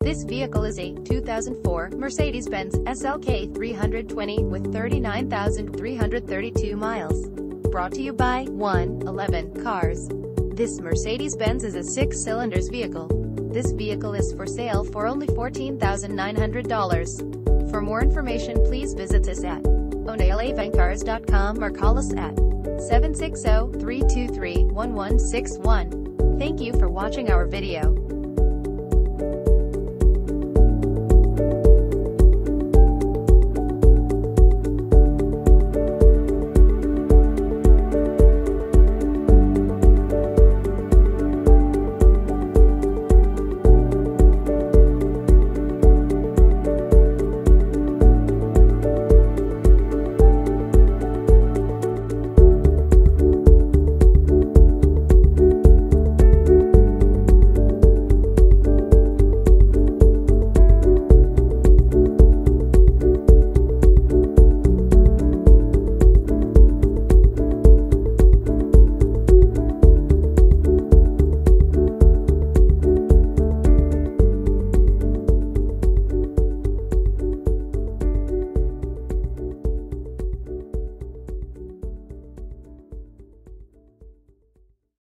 This vehicle is a 2004 Mercedes-Benz SLK320 with 39,332 miles. Brought to you by 111 Cars. This Mercedes-Benz is a 6-cylinder vehicle. This vehicle is for sale for only $14,900. For more information, please visit us at onalavencars.com or call us at 760-323-1161. Thank you for watching our video.